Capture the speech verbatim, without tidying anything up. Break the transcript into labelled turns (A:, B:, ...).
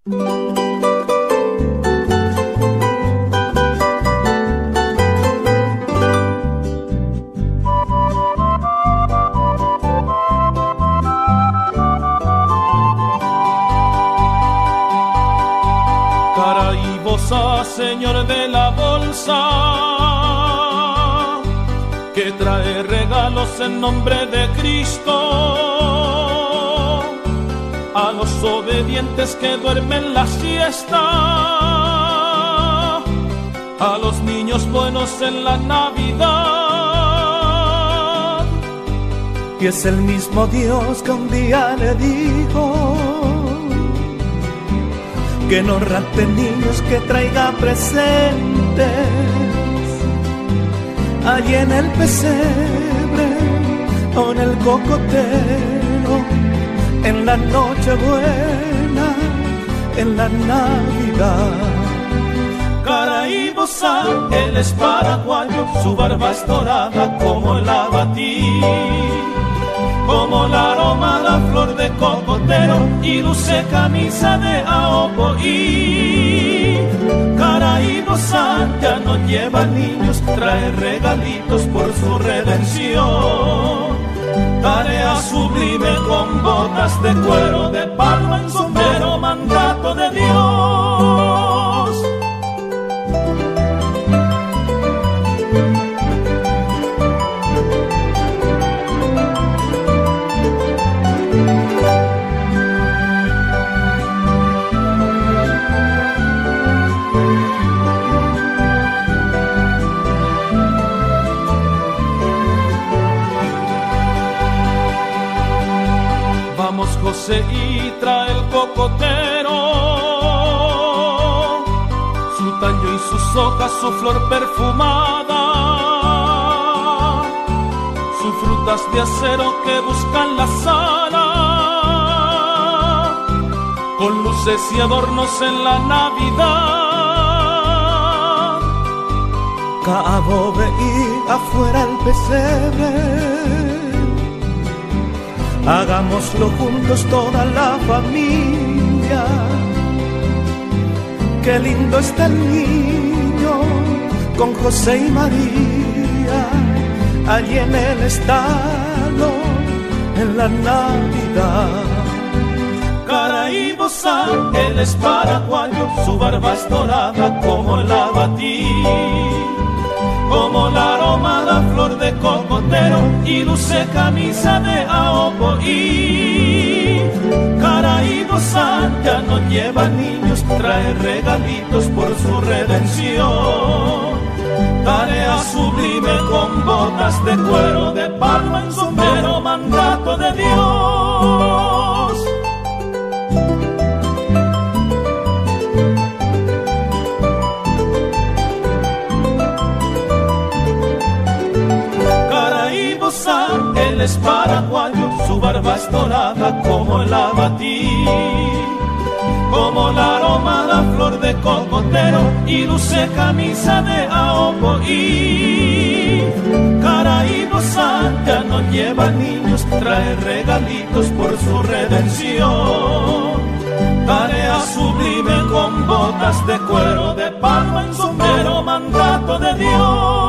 A: Señor de la bolsa, que trae regalos en nombre de Cristo, a los obedientes que duermen la siesta, a los niños buenos en la Navidad.
B: Y es el mismo Dios que un día le dijo que no rapte niños, que traiga presentes allí en el pesebre o en el cocotero, en la Nochebuena, en la Navidad.
A: Caraíbo San, él es paraguayo, su barba es dorada como el abatí, como el aroma, la flor de cocotero, y luce camisa de aopoí. Caraíbo San ya no lleva niños, trae regalitos por su redención. Tarea sublime con botas de cuero, de palma en sombrero, mandato de Dios. José y trae el cocotero, su tallo y sus hojas, su flor perfumada, sus frutas de acero que buscan la sala, con luces y adornos en la Navidad.
B: Cabo veí afuera el pesebre, hagámoslo juntos toda la familia. Qué lindo está el niño con José y María, allí en el estado, en la Navidad.
A: Caraíbo San, él es paraguayo, su barba es dorada como el abatí, como el aroma, la flor de cocotero, y luce camisa de aopoí. Caraíbo San ya no lleva niños, trae regalitos por su redención. Tarea sublime con botas de cuero, de palma en sombrero, mandato de Dios. Él es paraguayo, su barba es dorada como el abatí, como el aroma, la flor de cocotero, y luce camisa de aopoí. Caraíbo San ya no lleva niños, trae regalitos por su redención. Tarea sublime con botas de cuero, de palma en sombrero, mandato de Dios.